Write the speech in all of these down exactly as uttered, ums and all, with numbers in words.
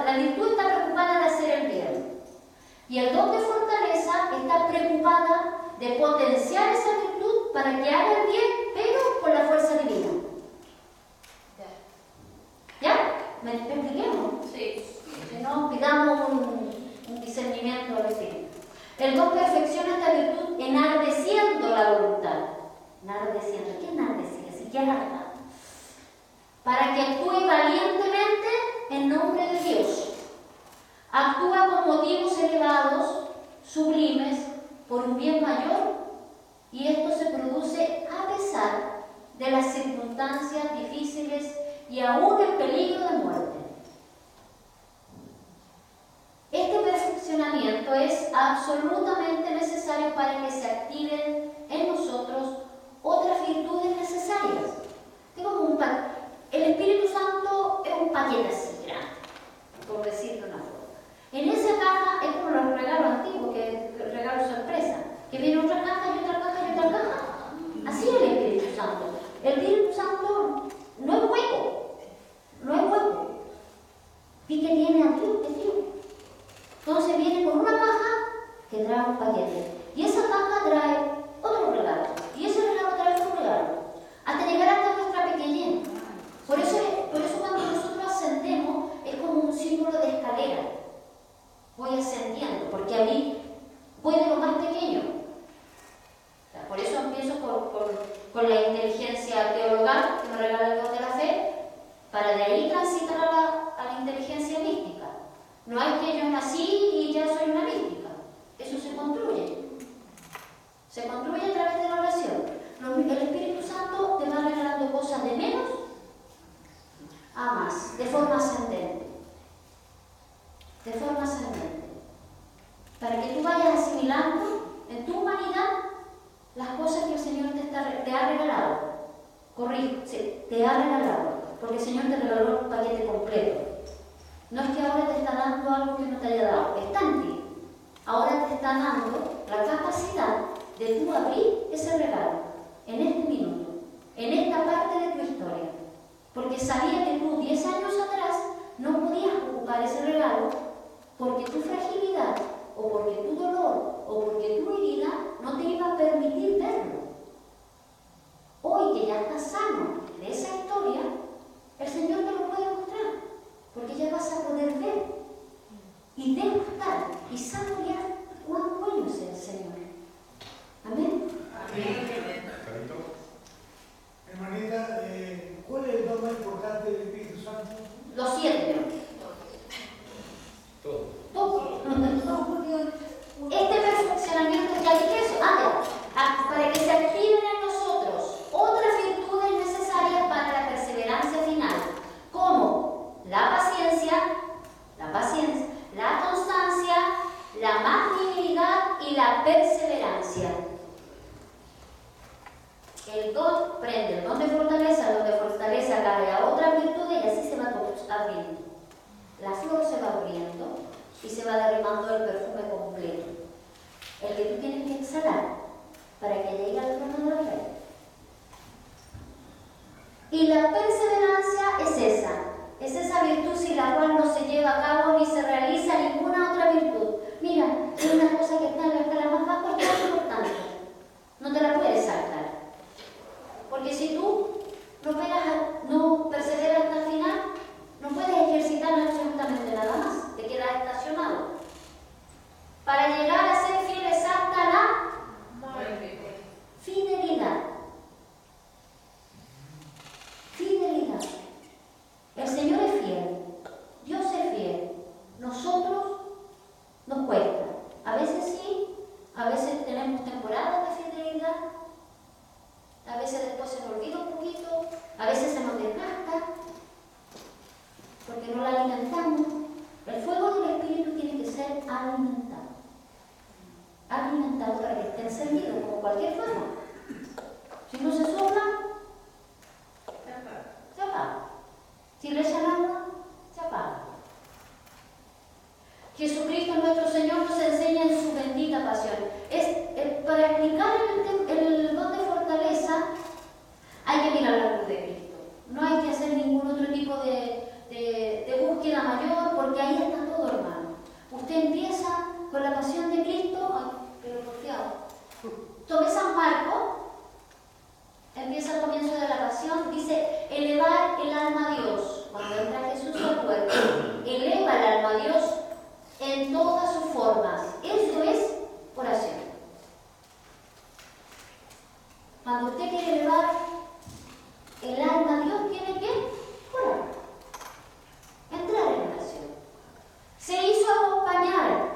la virtud está preocupada de hacer el bien. Y el don de fortaleza está preocupada de potenciar esa virtud para que haga el bien, pero con la fuerza divina. ¿Ya? ¿Me, me expliquemos? Sí. Si no, pidamos un, un discernimiento al Espíritu. El don perfecciona esta virtud enardeciendo la voluntad. Enardeciendo. ¿Qué enardece? Así que arda. Para que actúe valientemente en nombre de Dios. Actúa con motivos elevados, sublimes, por un bien mayor, y esto se produce a pesar de las circunstancias difíciles y aún el peligro de muerte. Este perfeccionamiento es absolutamente necesario para que se activen en nosotros otras virtudes necesarias. Tengo como un pa- el Espíritu Santo es un paquete así grande, por decirlo de una forma. En esa caja es como los regalos antiguos, que el regalo sorpresa, que viene otra caja y otra caja y otra caja. Así es el Espíritu Santo. El Espíritu Santo no es hueco, no es hueco. Y que viene a Dios, es Dios. Entonces viene con una caja que trae un paquete. Y esa caja trae otro regalo. Y ese regalo trae otro regalo. Hasta llegar hasta nuestra pequeñez. Por eso, por eso cuando nosotros ascendemos es como un símbolo de escalera. Voy ascendiendo, porque a mí voy de lo más pequeño. O sea, por eso empiezo por, por, con la inteligencia teologal que me regala el don de la fe, para de ahí transitar a la, a la inteligencia mística. No es que yo nací y ya soy una mística. Eso se construye. Se construye a través de la oración. El Espíritu Santo te va regalando cosas de menos a más, de forma ascendente. De forma ascendente. Para que tú vayas asimilando en tu humanidad las cosas que el Señor te, está, te ha regalado. Corrijo, sí, te ha regalado. Porque el Señor te regaló un paquete completo. No es que ahora te está dando algo que no te haya dado, está en ti. Ahora te está dando la capacidad de tú abrir ese regalo en este minuto, en esta parte de tu historia. Porque sabía que tú diez años atrás no podías ocupar ese regalo porque tu fragilidad, o porque tu dolor, o porque tu herida no te iba a permitir verlo. Hoy que ya estás sano de esa historia, el Señor te lo puede mostrar, porque ya vas a poder ver y degustar y saborear cuán bueno es el Señor. Amén. Amén. Hermanita, eh, ¿cuál es el don más importante del Espíritu Santo? Los siete, ¿no? Todo. Todo. Este perfeccionamiento, ya dije eso, ah, ya, para que se activen en nosotros otras virtudes necesarias para la perseverancia final, como la paciencia, la paciencia, la constancia, la magnanimidad y la perseverancia. El don prende, el don de fortaleza, el don de fortaleza cae a otras virtudes y así se va abriendo. La flor se va abriendo y se va derramando el perfume completo, el que tú tienes que exhalar para que llegue al trono del Rey. Y la perseverancia es esa, es esa virtud sin la cual no se lleva a cabo ni se realiza ninguna otra virtud. Mira, es una cosa que está en la escala más baja y es importante, no te la puedes saltar. Porque si tú no, pegas, no perseveras hasta el final, no puedes ejercitar absolutamente nada más, te quedas estacionado. Para llegar a ser fieles hasta la fidelidad. Fidelidad. El Señor es fiel, Dios es fiel. Nosotros nos cuesta. A veces sí, a veces tenemos temporadas de fidelidad, a veces después se nos olvida un poquito, a veces se nos desgasta, porque no la alimentamos. El fuego del Espíritu tiene que ser alimentado. Alimentado para que esté encendido, como cualquier fuego. Si no se sopla, se apaga. Si le echan agua, se apaga. Jesucristo nuestro Señor nos enseña en su bendita pasión. Es, es, para explicar el, el don de fortaleza, hay que mirar la cruz de Cristo. No hay que hacer ningún otro tipo de, de, de búsqueda mayor, porque porque ahí está todo, hermano. Usted empieza con la pasión de Cristo, ay, pero confiado. Tome San Marcos, empieza al comienzo de la pasión, dice, elevar el alma a Dios. Cuando entra Jesús al cuerpo, eleva el alma a Dios en todas sus formas. Eso es oración. Cuando usted quiere elevar el alma a Dios, tiene que orar, entrar en oración. Se hizo acompañar.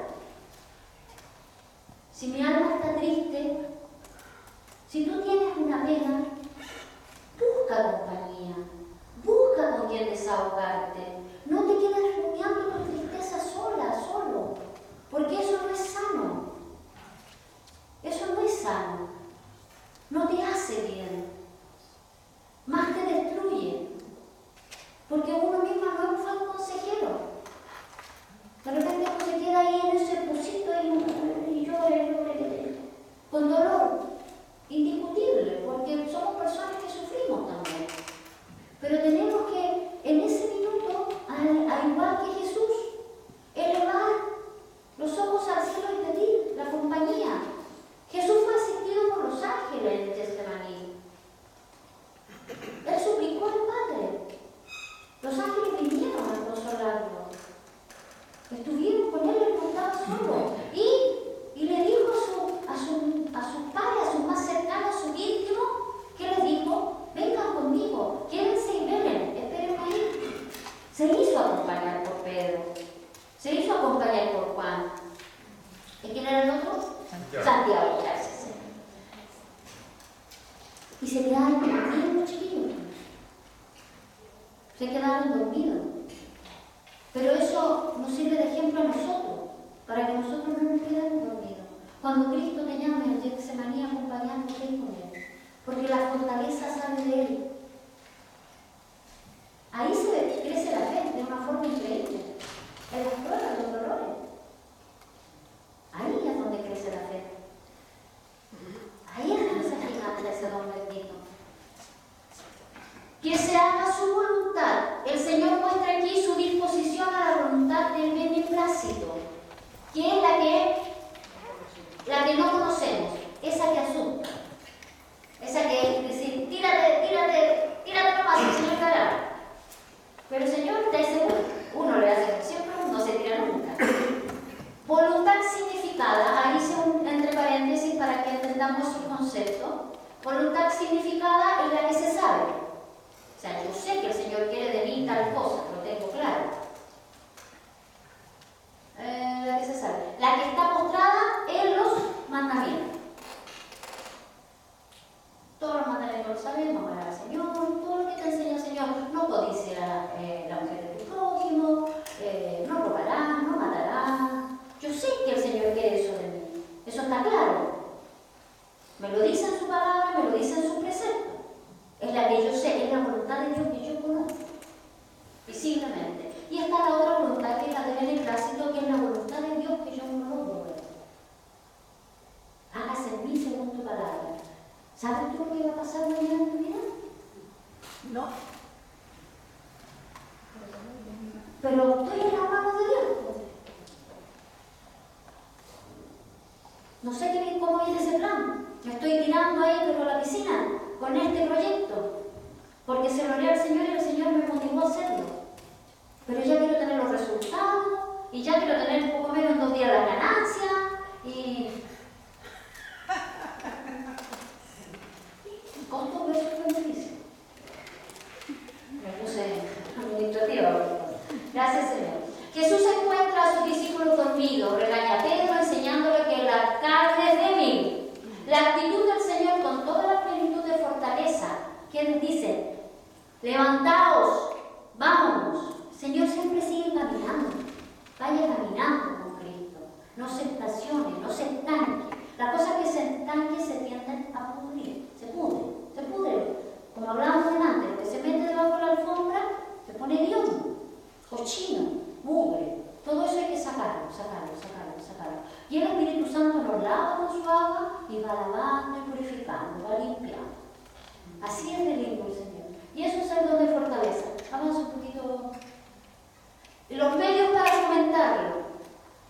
Si mi alma está triste, si tú tienes una pena, busca compañía, busca con quien desahogarte. No te quedes rumiando tu tristeza sola, solo, porque eso no es sano. Eso no es sano. No te hace bien. Más te destruye. Porque uno mismo no es un buen consejero. De repente uno se queda ahí en ese pocito y, y llora, y llora, con dolor indiscutible, porque somos personas que sufrimos también. Pero tenemos que, en ese minuto, al, al igual que Jesús, elevar los ojos al cielo y pedir la compañía. Jesús fue asistido por los ángeles en Getsemaní. Él suplicó al Padre. Los ángeles vinieron a consolarlo. Estuvieron con él, él no estaba solo. Y, y le dijo a, su, a, su, a sus padres, a sus más cercanos, a sus íntimos, ¿qué les dijo? Vengan conmigo, quédense y velen, esperen ahí. Se hizo acompañar por Pedro, se hizo acompañar por Juan. ¿Y quién era el otro? Santiago. Santiago, gracias. Y se quedaron dormidos los chiquillos. Se quedaron dormidos. Pero eso nos sirve de ejemplo a nosotros, para que nosotros no nos quedemos dormidos. Cuando Cristo te llame en Getsemaní, acompañándote con Él, porque la fortaleza sale de Él. Ahí se crece la fe de una forma increíble. En las pruebas, los dolores. Ahí es donde crece la fe. Ahí es donde se gigante ese don bendito. Que se haga su voluntad. El Señor muestra aquí su disposición a la voluntad del beneplácito, que es la que, la que no conocemos, esa que asusta, esa que dice, tírate, tírate, tírate nomás, el Señor te hará. Pero el Señor está seguro, uno le hace siempre, no se tira nunca. Voluntad significada, ahí hice un entre paréntesis para que entendamos su concepto. Voluntad significada es la que se sabe. O sea, yo sé que el Señor quiere de mí tal cosa, lo tengo claro. Eh, la que se sabe. La que está postrada en los mandamientos. Todos los mandamientos lo sabemos, amar al Señor, todo lo que te enseña el Señor. No codiciarás eh, la mujer de tu prójimo, eh, no robarás, no matarás. Yo sé que el Señor quiere eso de mí. Eso está claro. Me lo dice en su palabra, me lo dice en su precepto. Es la que yo sé, es la voluntad de Dios que yo conozco, visiblemente. Y está la otra voluntad, que es la de beneplácito, que es la voluntad de Dios que yo no logro ver. Hágase en mí según tu palabra. ¿Sabes tú lo que va a pasar mañana en tu vida? No. Pero estoy en las manos de Dios. No sé qué, cómo viene ese plan. Me estoy tirando ahí, pero a la piscina, con este proyecto, porque se lo oré al Señor y el Señor me motivó a hacerlo. Pero ya quiero tener los resultados, y ya quiero tener un poco menos en dos días la ganancia, y... ¿Cuántos besos fue me dice? Me puse administrativa. Gracias, Señor. Jesús encuentra a sus discípulos dormidos, regaña a Pedro enseñándole que la carne es débil. La actitud del Señor con toda la plenitud de fortaleza, que Él dice, levantaos, vámonos. El Señor siempre sigue caminando, vaya caminando con Cristo, no se estacione, no se estanque. Las cosas que se estanquen se tienden a pudrir, se pudre, se pudre. Como hablábamos delante, lo que se mete debajo de la alfombra se pone hediondo, cochino, mugre. Todo eso hay que sacarlo, sacarlo, sacarlo, sacarlo. Y el Espíritu Santo nos lava con su agua y va lavando y purificando, va limpiando. Así es de lindo el Señor. Y eso es el don de fortaleza. Vamos un poquito. Los medios para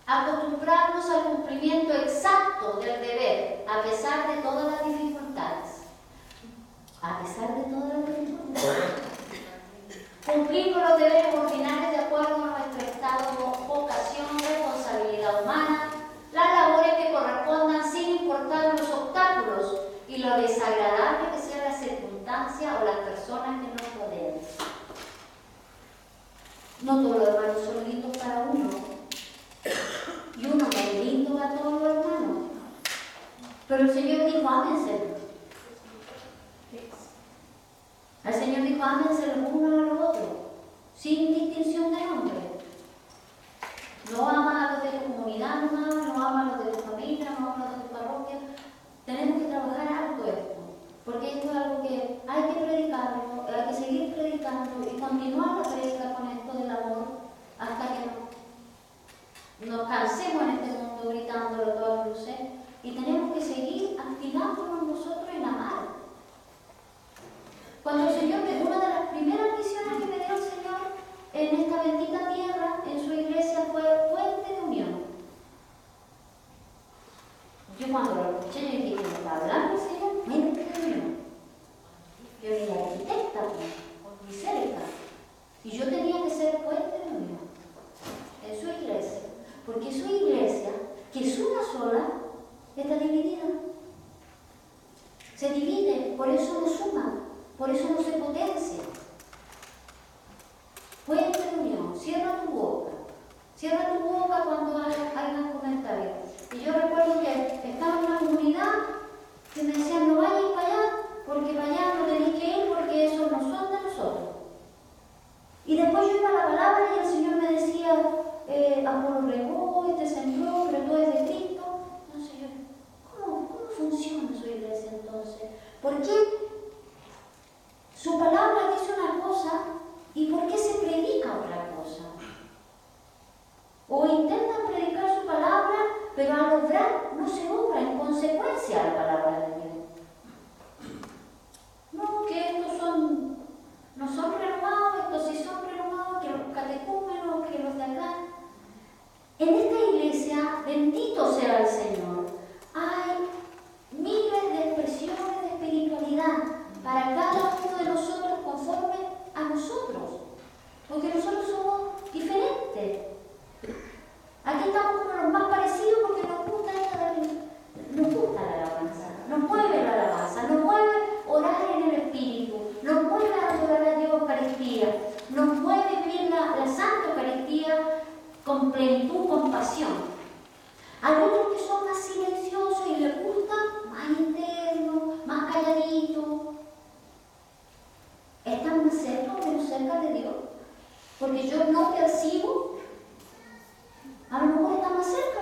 acostumbrarnos al cumplimiento exacto del deber, a pesar de todas las dificultades. A pesar de todas las dificultades. Cumplir con los deberes ordinarios de acuerdo a nuestro estado, vocación, responsabilidad humana, las labores que correspondan sin importar los obstáculos y lo desagradable que sea la circunstancia o las personas que nos rodean. No todos los hermanos son lindos para uno, y uno no es lindo a todos los hermanos. Pero el Señor dijo, ámense. El Señor dijo, ámense los unos a los otros, sin distinción de nombre. No amas a los de tu comunidad nomás, no amas a los de tu familia, no amas a los de tu parroquia. Tenemos que trabajar algo esto, porque esto es algo que hay que predicarlo, hay que seguir predicando y continuar la predica con esto del amor hasta que nos cansemos en este mundo gritándolo a todas luces, y tenemos que seguir activándonos nosotros en amar. Cuando el Señor, una de las primeras misiones que me dio el Señor en esta bendita tierra, en su iglesia, fue puente de unión. Yo cuando lo escuché, yo dije, ¿qué me está hablando el Señor? Puente de unión. Yo era la arquitecta, muy cerca. Y yo tenía que ser puente de unión en su iglesia. Porque su iglesia, que es una sola, está dividida. Se divide, por eso no suma, por eso no se potencia. Puente de unión, cierra tu boca. Cierra tu boca cuando hagan comentarios. Y yo recuerdo que estaba en una comunidad que me decían, no vayas para allá, porque para allá no tenéis que ir, porque esos no son de nosotros. Y después yo iba a la palabra y el Señor me decía, eh, Apolo regó, este sembró, regó es de Cristo. Entonces yo, ¿cómo, ¿cómo funciona su iglesia entonces? ¿Por qué su palabra dice una cosa y por qué se predica otra cosa? O intentan predicar su palabra, pero al obrar no se obra en consecuencia a la palabra de Dios. No, que estos son, no son renovados, estos sí son renovados, que los catecúmenos, que los de acá. En esta iglesia, bendito sea el Señor, hay miles de expresiones de espiritualidad para cada uno de nosotros conforme a nosotros, porque nosotros somos diferentes. Aquí estamos como los más parecidos porque nos gusta, esta, nos gusta la alabanza, nos mueve la alabanza, nos mueve orar en el Espíritu, nos mueve adorar a Dios Eucaristía, nos mueve vivir la, la Santa Eucaristía con plenitud, con pasión. Hay otros que son más silenciosos y les gusta más interno, más calladito. ¿Están más cerca o menos cerca de Dios? Porque yo no percibo. A lo mejor está más cerca.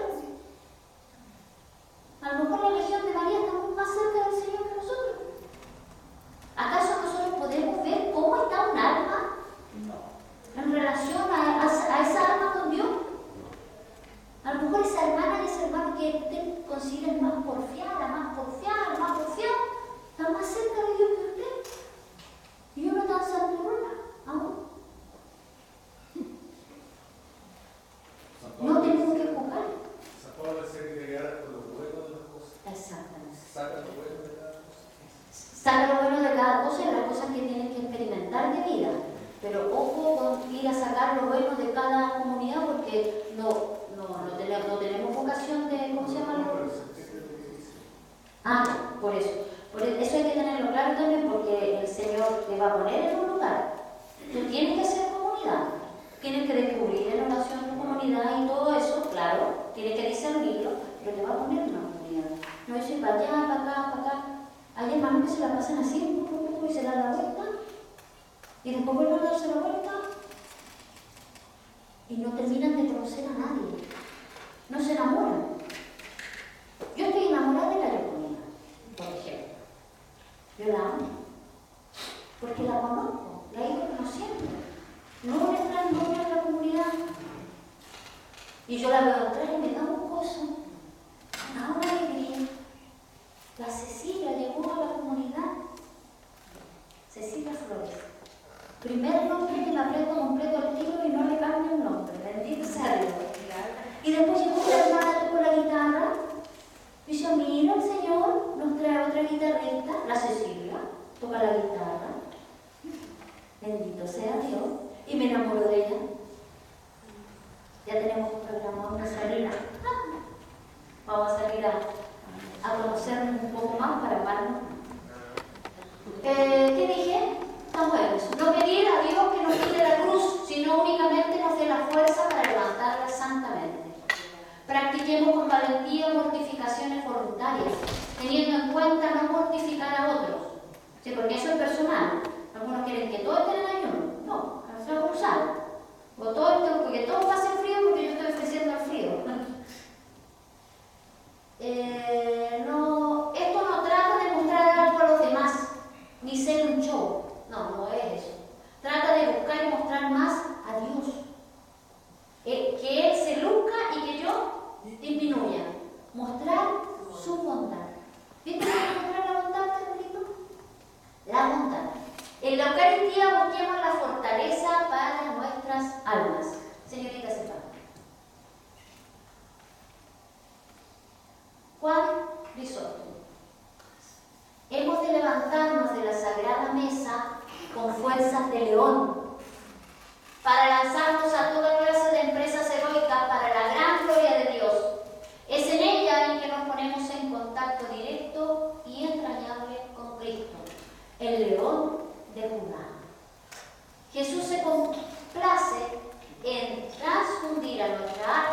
A lo mejor la Legión de María está más cerca del Señor que nosotros. ¿Acaso nosotros podemos ver cómo está un alma en relación a, a, a esa alma con Dios? A lo mejor esa hermana y ese hermano que usted considera más porfiada, más porfiada, más porfiada, está más cerca de Dios que usted. Y uno tan santurrona, aún. No tenemos que juzgar. Sacó la serie de guerra por lo bueno de las cosas. Exactamente. Saca lo bueno de cada cosa. Saca lo bueno de cada cosa y las cosas que tienen que experimentar de vida. Pero ojo con ir a sacar lo bueno de cada comunidad porque no, no, no, tenemos, no tenemos vocación de, ¿cómo se llama? Ah, por eso. Por eso hay que tenerlo claro también porque el Señor te va a poner en un lugar. Tú tienes que hacer comunidad. Tienes que descubrir en oración tu comunidad y todo eso, claro, tienes que discernirlo, pero te va a poner en una comunidad. No es ir para allá, para acá, para acá. Hay hermanos que se la pasan así, un poco, un poco, y se dan la vuelta, y después vuelven a darse la vuelta, y no terminan de conocer a nadie. No se enamoran. Yo estoy enamorada de la diaconía, por ejemplo. Yo la amo, porque la conozco, la he ido conociendo. No le traen nombre a la comunidad. Y yo la veo entrar y me da un gozo, una alegría. La Cecilia llegó a la comunidad. Cecilia Flores. Primer nombre que la aprendo completo al tiro y no le cambio el nombre. Bendito sea Dios. Y después llegó nos dé la fuerza para levantarla santamente. Practiquemos con valentía mortificaciones voluntarias, teniendo en cuenta no mortificar a otros. Sí, porque eso es personal. Algunos quieren que todos estén en ayuno. No, eso es cruzar. O todo, porque todos pasen frío porque yo estoy ofreciendo el frío. Eh, no, esto no trata de mostrar algo a los demás, ni ser un show. No, no es eso. Trata de buscar y mostrar más a Dios. Eh, que Él se luzca y que yo disminuya. Mostrar su bondad. ¿Viste cómo mostrar la bondad, Carmelito? La bondad. En la Eucaristía busquemos la fortaleza para nuestras almas. Señorita Cepeda. Juan Crisóstomo. Hemos de levantarnos de la sagrada mesa con fuerzas de león para lanzarnos a toda clase de empresas heroicas para la gran gloria de Dios. Es en ella en que nos ponemos en contacto directo y entrañable con Cristo, el león de Judá. Jesús se complace en transfundir a nuestra